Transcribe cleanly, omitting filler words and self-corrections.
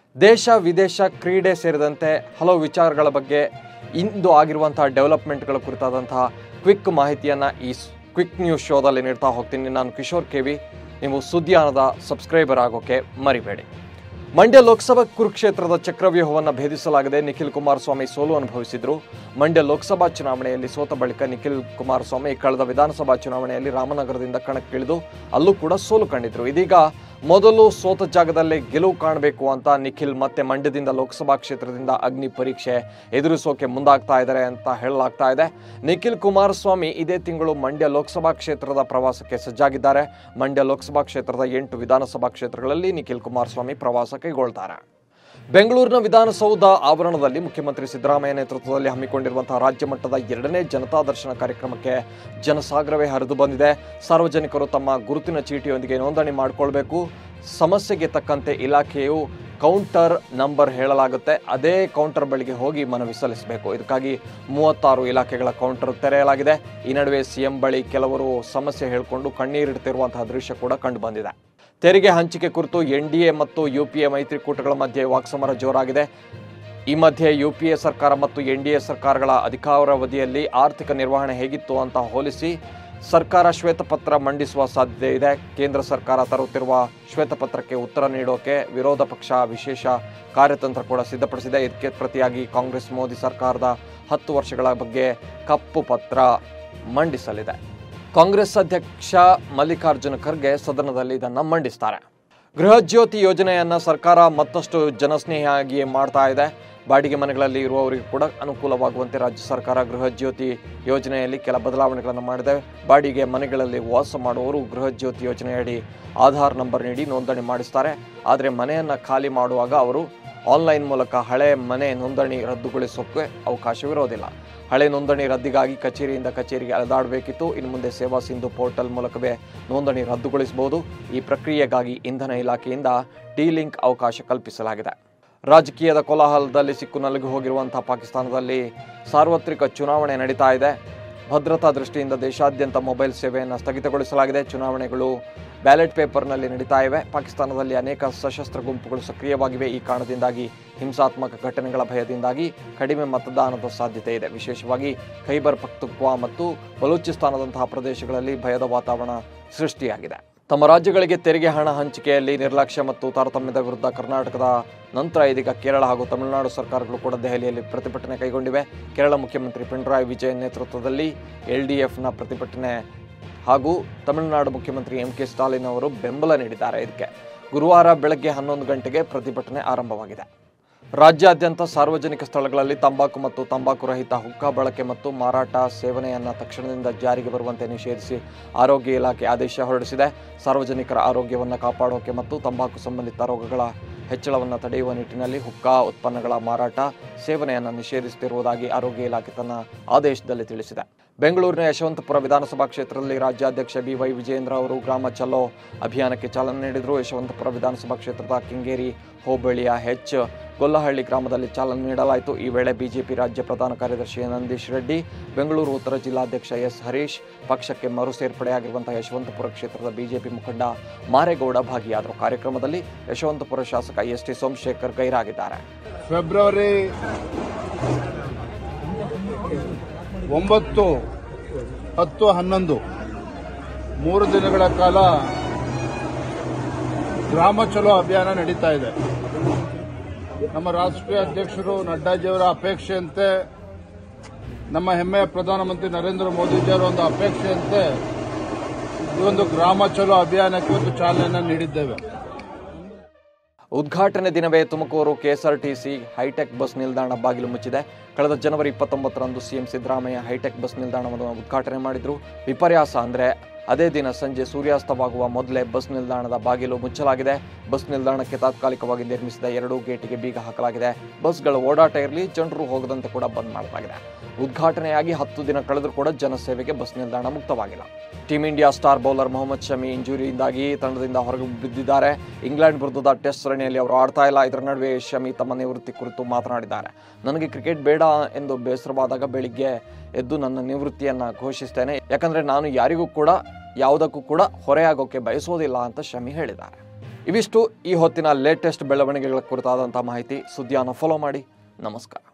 ದೇಶ ವಿದೇಶ ಕ್ರೀಡೆ ಸೇರಿದಂತೆ ಹಲವು ವಿಚಾರಗಳ ಬಗ್ಗೆ ಇಂದು ಆಗಿರುವಂತಹ ಡೆವಲಪ್ಮೆಂಟ್ಗಳ ಕುರಿತಾದಂತಹ ಕ್ವಿಕ್ ಮಾಹಿತಿಯನ್ನು ಈ ಕ್ವಿಕ್ ನ್ಯೂಸ್ ಶೋದಲ್ಲಿ ನೀಡ್ತಾ ಹೋಗ್ತೀನಿ. ನಾನು ಕಿಶೋರ್ ಕೆವಿ. ನೀವು ಸುದ್ದಿಯಾನದ ಸಬ್ಸ್ಕ್ರೈಬರ್ ಆಗೋಕೆ ಮರಿಬೇಡಿ. ಮಂಡ್ಯ ಲೋಕಸಭಾ ಕುರುಕ್ಷೇತ್ರದ ಚಕ್ರವ್ಯೂಹವನ್ನು ಭೇದಿಸಲಾಗದೆ ನಿಖಿಲ್ ಕುಮಾರಸ್ವಾಮಿ ಸೋಲು ಅನುಭವಿಸಿದ್ರು. ಮಂಡ್ಯ ಲೋಕಸಭಾ ಚುನಾವಣೆಯಲ್ಲಿ ಸೋತ ಬಳಿಕ ನಿಖಿಲ್ ಕುಮಾರಸ್ವಾಮಿ ಕಳೆದ ವಿಧಾನಸಭಾ ಚುನಾವಣೆಯಲ್ಲಿ ರಾಮನಗರದಿಂದ ಕಣಕ್ಕಿಳಿದು ಅಲ್ಲೂ ಕೂಡ ಸೋಲು ಕಂಡಿದ್ರು. ಇದೀಗ ಮೊದಲು ಸೋತ ಜಾಗದಲ್ಲೇ ಗೆಲುವು ಕಾಣಬೇಕು ಅಂತ ನಿಖಿಲ್ ಮತ್ತೆ ಮಂಡ್ಯದಿಂದ ಲೋಕಸಭಾ ಕ್ಷೇತ್ರದಿಂದ ಅಗ್ನಿ ಪರೀಕ್ಷೆ ಎದುರಿಸೋಕೆ ಮುಂದಾಗ್ತಾ ಇದ್ದಾರೆ ಅಂತ ಹೇಳಲಾಗ್ತಾ ಇದೆ. ನಿಖಿಲ್ ಕುಮಾರಸ್ವಾಮಿ ಇದೇ ತಿಂಗಳು ಮಂಡ್ಯ ಲೋಕಸಭಾ ಕ್ಷೇತ್ರದ ಪ್ರವಾಸಕ್ಕೆ ಸಜ್ಜಾಗಿದ್ದಾರೆ. ಮಂಡ್ಯ ಲೋಕಸಭಾ ಕ್ಷೇತ್ರದ 8 ವಿಧಾನಸಭಾ ಕ್ಷೇತ್ರಗಳಲ್ಲಿ ನಿಖಿಲ್ ಕುಮಾರಸ್ವಾಮಿ ಪ್ರವಾಸ ಕೈಗೊಳ್ತಾರೆ. ಬೆಂಗಳೂರಿನ ವಿಧಾನಸೌಧ ಆವರಣದಲ್ಲಿ ಮುಖ್ಯಮಂತ್ರಿ ಸಿದ್ದರಾಮಯ್ಯ ನೇತೃತ್ವದಲ್ಲಿ ಹಮ್ಮಿಕೊಂಡಿರುವಂತಹ ರಾಜ್ಯ ಮಟ್ಟದ 2ನೇ ಜನತಾ ದರ್ಶನ ಕಾರ್ಯಕ್ರಮಕ್ಕೆ ಜನಸಾಗರವೇ ಹರಿದು ಬಂದಿದೆ. ಸಾರ್ವಜನಿಕರು ತಮ್ಮ ಗುರುತಿನ ಚೀಟಿಯೊಂದಿಗೆ ನೋಂದಣಿ ಮಾಡಿಕೊಳ್ಬೇಕು. ಸಮಸ್ಯೆಗೆ ತಕ್ಕಂತೆ ಇಲಾಖೆಯು ಕೌಂಟರ್ ನಂಬರ್ ಹೇಳಲಾಗುತ್ತೆ, ಅದೇ ಕೌಂಟರ್ ಬಳಿಗೆ ಹೋಗಿ ಮನವಿ ಸಲ್ಲಿಸಬೇಕು. ಇದಕ್ಕಾಗಿ 36 ಇಲಾಖೆಗಳ ಕೌಂಟರ್ ತೆರೆಯಲಾಗಿದೆ. ಈ ನಡುವೆ ಸಿಎಂ ಬಳಿ ಕೆಲವರು ಸಮಸ್ಯೆ ಹೇಳಿಕೊಂಡು ಕಣ್ಣೀರಿಡ್ತಿರುವಂತಹ ದೃಶ್ಯ ಕೂಡ ಕಂಡು ಬಂದಿದೆ. ತೆರಿಗೆ ಹಂಚಿಕೆ ಕುರಿತು ಎನ್ಡಿಎ ಮತ್ತು ಯುಪಿಎ ಮೈತ್ರಿಕೂಟಗಳ ಮಧ್ಯೆ ವಾಕ್ಸಮರ ಜೋರಾಗಿದೆ. ಈ ಮಧ್ಯೆ ಯುಪಿಎ ಸರ್ಕಾರ ಮತ್ತು ಎನ್ಡಿಎ ಸರ್ಕಾರಗಳ ಅಧಿಕಾರಾವಧಿಯಲ್ಲಿ ಆರ್ಥಿಕ ನಿರ್ವಹಣೆ ಹೇಗಿತ್ತು ಅಂತ ಹೋಲಿಸಿ ಸರ್ಕಾರ ಶ್ವೇತಪತ್ರ ಮಂಡಿಸುವ ಸಾಧ್ಯತೆ ಇದೆ. ಕೇಂದ್ರ ಸರ್ಕಾರ ತರುತ್ತಿರುವ ಶ್ವೇತಪತ್ರಕ್ಕೆ ಉತ್ತರ ನೀಡೋಕೆ ವಿರೋಧ ಪಕ್ಷ ವಿಶೇಷ ಕಾರ್ಯತಂತ್ರ ಕೂಡ ಸಿದ್ಧಪಡಿಸಿದೆ. ಇದಕ್ಕೆ ಪ್ರತಿಯಾಗಿ ಕಾಂಗ್ರೆಸ್ ಮೋದಿ ಸರ್ಕಾರದ 10 ವರ್ಷಗಳ ಬಗ್ಗೆ ಕಪ್ಪು ಪತ್ರ ಮಂಡಿಸಲಿದೆ. ಕಾಂಗ್ರೆಸ್ ಅಧ್ಯಕ್ಷ ಮಲ್ಲಿಕಾರ್ಜುನ ಖರ್ಗೆ ಸದನದಲ್ಲಿ ಇದನ್ನು ಮಂಡಿಸ್ತಾರೆ. ಗೃಹ ಜ್ಯೋತಿ ಯೋಜನೆಯನ್ನು ಸರ್ಕಾರ ಮತ್ತಷ್ಟು ಜನಸ್ನೇಹಿಯಾಗಿ ಮಾಡ್ತಾ ಇದೆ. ಬಾಡಿಗೆ ಮನೆಗಳಲ್ಲಿ ಇರುವವರಿಗೆ ಕೂಡ ಅನುಕೂಲವಾಗುವಂತೆ ರಾಜ್ಯ ಸರ್ಕಾರ ಗೃಹ ಜ್ಯೋತಿ ಯೋಜನೆಯಲ್ಲಿ ಕೆಲ ಬದಲಾವಣೆಗಳನ್ನು ಮಾಡಿದೆ. ಬಾಡಿಗೆ ಮನೆಗಳಲ್ಲಿ ವಾಸ ಮಾಡುವವರು ಗೃಹ ಜ್ಯೋತಿ ಯೋಜನೆಯಡಿ ಆಧಾರ್ ನಂಬರ್ ನೀಡಿ ನೋಂದಣಿ ಮಾಡಿಸ್ತಾರೆ. ಆದರೆ ಮನೆಯನ್ನು ಖಾಲಿ ಮಾಡುವಾಗ ಅವರು ಆನ್ಲೈನ್ ಮೂಲಕ ಹಳೆ ಮನೆ ನೋಂದಣಿ ರದ್ದುಗೊಳಿಸೋಕೆ ಅವಕಾಶವಿರೋದಿಲ್ಲ. ಹಳೆ ನೋಂದಣಿ ರದ್ದಿಗಾಗಿ ಕಚೇರಿಯಿಂದ ಕಚೇರಿಗೆ ಅಲೆದಾಡಬೇಕಿತ್ತು. ಇನ್ನು ಮುಂದೆ ಸೇವಾ ಸಿಂಧು ಪೋರ್ಟಲ್ ಮೂಲಕವೇ ನೋಂದಣಿ ರದ್ದುಗೊಳಿಸಬಹುದು. ಈ ಪ್ರಕ್ರಿಯೆಗಾಗಿ ಇಂಧನ ಇಲಾಖೆಯಿಂದ ಡಿ-ಲಿಂಕ್ ಅವಕಾಶ ಕಲ್ಪಿಸಲಾಗಿದೆ. ರಾಜಕೀಯದ ಕೋಲಾಹಲದಲ್ಲಿ ಸಿಕ್ಕು ನಲುಗಿ ಹೋಗಿರುವಂತಹ ಪಾಕಿಸ್ತಾನದಲ್ಲಿ ಸಾರ್ವತ್ರಿಕ ಚುನಾವಣೆ ನಡೀತಾ ಇದೆ. ಭದ್ರತಾ ದೃಷ್ಟಿಯಿಂದ ದೇಶಾದ್ಯಂತ ಮೊಬೈಲ್ ಸೇವೆಯನ್ನು ಸ್ಥಗಿತಗೊಳಿಸಲಾಗಿದೆ. ಚುನಾವಣೆಗಳು ಬ್ಯಾಲೆಟ್ ಪೇಪರ್ನಲ್ಲಿ ನಡೀತಾ ಇವೆ. ಪಾಕಿಸ್ತಾನದಲ್ಲಿ ಅನೇಕ ಸಶಸ್ತ್ರ ಗುಂಪುಗಳು ಸಕ್ರಿಯವಾಗಿವೆ. ಈ ಕಾರಣದಿಂದಾಗಿ ಹಿಂಸಾತ್ಮಕ ಘಟನೆಗಳ ಭಯದಿಂದಾಗಿ ಕಡಿಮೆ ಮತದಾನದ ಸಾಧ್ಯತೆ ಇದೆ. ವಿಶೇಷವಾಗಿ ಖೈಬರ್ ಪಖ್ತೂನ್ಖ್ವಾ ಮತ್ತು ಬಲೂಚಿಸ್ತಾನದಂತಹ ಪ್ರದೇಶಗಳಲ್ಲಿ ಭಯದ ವಾತಾವರಣ ಸೃಷ್ಟಿಯಾಗಿದೆ. ತಮ್ಮ ರಾಜ್ಯಗಳಿಗೆ ತೆರಿಗೆ ಹಣ ಹಂಚಿಕೆಯಲ್ಲಿ ನಿರ್ಲಕ್ಷ್ಯ ಮತ್ತು ತಾರತಮ್ಯದ ವಿರುದ್ಧ ಕರ್ನಾಟಕದ ನಂತರ ಇದೀಗ ಕೇರಳ ಹಾಗೂ ತಮಿಳುನಾಡು ಸರ್ಕಾರಗಳು ಕೂಡ ದೆಹಲಿಯಲ್ಲಿ ಪ್ರತಿಭಟನೆ ಕೈಗೊಂಡಿವೆ. ಕೇರಳ ಮುಖ್ಯಮಂತ್ರಿ ಪಿಣರಾಯಿ ವಿಜಯನ್ ನೇತೃತ್ವದಲ್ಲಿ LDFನ ಪ್ರತಿಭಟನೆ ಹಾಗೂ ತಮಿಳುನಾಡು ಮುಖ್ಯಮಂತ್ರಿ MK ಸ್ಟಾಲಿನ್ ಅವರು ಬೆಂಬಲ ನೀಡಿದ್ದಾರೆ. ಇದಕ್ಕೆ ಗುರುವಾರ ಬೆಳಗ್ಗೆ 11 ಗಂಟೆಗೆ ಪ್ರತಿಭಟನೆ ಆರಂಭವಾಗಿದೆ. ರಾಜ್ಯಾದ್ಯಂತ ಸಾರ್ವಜನಿಕ ಸ್ಥಳಗಳಲ್ಲಿ ತಂಬಾಕು ಮತ್ತು ತಂಬಾಕು ರಹಿತ ಹುಕ್ಕಾ ಬಳಕೆ ಮತ್ತು ಮಾರಾಟ ಸೇವನೆಯನ್ನು ತಕ್ಷಣದಿಂದ ಜಾರಿಗೆ ಬರುವಂತೆ ನಿಷೇಧಿಸಿ ಆರೋಗ್ಯ ಇಲಾಖೆ ಆದೇಶ ಹೊರಡಿಸಿದೆ. ಸಾರ್ವಜನಿಕರ ಆರೋಗ್ಯವನ್ನು ಕಾಪಾಡೋಕೆ ಮತ್ತು ತಂಬಾಕು ಸಂಬಂಧಿತ ರೋಗಗಳ ಹೆಚ್ಚಳವನ್ನು ತಡೆಯುವ ನಿಟ್ಟಿನಲ್ಲಿ ಹುಕ್ಕಾ ಉತ್ಪನ್ನಗಳ ಮಾರಾಟ ಸೇವನೆಯನ್ನು ನಿಷೇಧಿಸುತ್ತಿರುವುದಾಗಿ ಆರೋಗ್ಯ ಇಲಾಖೆ ತನ್ನ ಆದೇಶದಲ್ಲಿ ತಿಳಿಸಿದೆ. ಬೆಂಗಳೂರಿನ ಯಶವಂತಪುರ ವಿಧಾನಸಭಾ ಕ್ಷೇತ್ರದಲ್ಲಿ ರಾಜ್ಯಾಧ್ಯಕ್ಷ BY ವಿಜೇಂದ್ರ ಅವರು ಗ್ರಾಮ ಚಲೋ ಅಭಿಯಾನಕ್ಕೆ ಚಾಲನೆ ನೀಡಿದರು. ಯಶವಂತಪುರ ವಿಧಾನಸಭಾ ಕ್ಷೇತ್ರದ ಕೆಂಗೇರಿ ಹೋಬಳಿಯ ಗೊಲ್ಲಹಳ್ಳಿ ಗ್ರಾಮದಲ್ಲಿ ಚಾಲನೆ ನೀಡಲಾಯಿತು. ಈ ವೇಳೆ ಬಿಜೆಪಿ ರಾಜ್ಯ ಪ್ರಧಾನ ಕಾರ್ಯದರ್ಶಿ ನಂದೀಶ್ ರೆಡ್ಡಿ, ಬೆಂಗಳೂರು ಉತ್ತರ ಜಿಲ್ಲಾಧ್ಯಕ್ಷ S ಹರೀಶ್, ಪಕ್ಷಕ್ಕೆ ಮರು ಸೇರ್ಪಡೆಯಾಗಿರುವಂತಹ ಯಶವಂತಪುರ ಕ್ಷೇತ್ರದ ಬಿಜೆಪಿ ಮುಖಂಡ ಮಾರೇಗೌಡ ಭಾಗಿಯಾದರು. ಕಾರ್ಯಕ್ರಮದಲ್ಲಿ ಯಶವಂತಪುರ ಶಾಸಕ ST ಸೋಮಶೇಖರ್ ಗೈರಾಗಿದ್ದಾರೆ. ಫೆಬ್ರವರಿ 9, 10, 11 3 ದಿನಗಳ ಕಾಲ ಗ್ರಾಮ ಚಲೋ ಅಭಿಯಾನ ನಡೀತಾ ಇದೆ. ನಮ್ಮ ರಾಷ್ಟ್ರೀಯ ಅಧ್ಯಕ್ಷರು ನಡ್ಡಾಜಿಯವರ ಅಪೇಕ್ಷೆಯಂತೆ, ನಮ್ಮ ಹೆಮ್ಮೆಯ ಪ್ರಧಾನಮಂತ್ರಿ ನರೇಂದ್ರ ಮೋದಿಜಿಯವರ ಒಂದು ಅಪೇಕ್ಷೆಯಂತೆ ಈ ಒಂದು ಗ್ರಾಮ ಚಲೋ ಅಭಿಯಾನಕ್ಕೆ ಒಂದು ಚಾಲನೆಯನ್ನು ನೀಡಿದ್ದೇವೆ. ಉದ್ಘಾಟನೆ ದಿನವೇ ತುಮಕೂರು KSRTC ಹೈಟೆಕ್ ಬಸ್ ನಿಲ್ದಾಣ ಬಾಗಿಲು ಮುಚ್ಚಿದೆ. ಕಳೆದ ಜನವರಿ 29ರಂದು ಸಿಎಂ ಸಿದ್ದರಾಮಯ್ಯ ಹೈಟೆಕ್ ಬಸ್ ನಿಲ್ದಾಣವನ್ನು ಉದ್ಘಾಟನೆ ಮಾಡಿದ್ರು. ವಿಪರ್ಯಾಸ ಅಂದರೆ ಅದೇ ದಿನ ಸಂಜೆ ಸೂರ್ಯಾಸ್ತವಾಗುವ ಮೊದಲೇ ಬಸ್ ನಿಲ್ದಾಣದ ಬಾಗಿಲು ಮುಚ್ಚಲಾಗಿದೆ. ಬಸ್ ನಿಲ್ದಾಣಕ್ಕೆ ತಾತ್ಕಾಲಿಕವಾಗಿ ನಿರ್ಮಿಸಿದ 2 ಗೇಟಿಗೆ ಬೀಗ ಹಾಕಲಾಗಿದೆ. ಬಸ್ಗಳ ಓಡಾಟ ಇರಲಿ, ಜನರು ಹೋಗದಂತೆ ಕೂಡ ಬಂದ್ ಮಾಡಲಾಗಿದೆ. ಉದ್ಘಾಟನೆಯಾಗಿ 10 ದಿನ ಕಳೆದರೂ ಕೂಡ ಜನಸೇವೆಗೆ ಬಸ್ ನಿಲ್ದಾಣ ಮುಕ್ತವಾಗಿಲ್ಲ. Team India star bowler Mohammed Shami ಇಂಜುರಿಯಿಂದಾಗಿ ತಂಡದಿಂದ ಹೊರಗೆ ಬಿದ್ದಿದ್ದಾರೆ. ಇಂಗ್ಲೆಂಡ್ ವಿರುದ್ಧದ ಟೆಸ್ಟ್ ಸರಣಿಯಲ್ಲಿ ಅವರು ಆಡ್ತಾ ಇಲ್ಲ. ಇದರ ನಡುವೆ ಶಮಿ ತಮ್ಮ ನಿವೃತ್ತಿ ಕುರಿತು ಮಾತನಾಡಿದ್ದಾರೆ. ನನಗೆ ಕ್ರಿಕೆಟ್ ಬೇಡ ಎಂದು ಬೇಸರವಾದಾಗ ಬೆಳಿಗ್ಗೆ ಎದ್ದು ನನ್ನ ನಿವೃತ್ತಿಯನ್ನು ಘೋಷಿಸ್ತೇನೆ. ಯಾಕಂದರೆ ನಾನು ಯಾರಿಗೂ ಕೂಡ ಯಾವುದಕ್ಕೂ ಕೂಡ ಹೊರೆಯಾಗೋಕೆ ಬಯಸೋದಿಲ್ಲ ಅಂತ ಶಮಿ ಹೇಳಿದ್ದಾರೆ. ಇವಿಷ್ಟು ಈ ಹೊತ್ತಿನ ಲೇಟೆಸ್ಟ್ ಬೆಳವಣಿಗೆಗಳ ಕುರಿತಾದಂಥ ಮಾಹಿತಿ. ಸುದ್ದಿಯನ್ನು ಫಾಲೋ ಮಾಡಿ. ನಮಸ್ಕಾರ.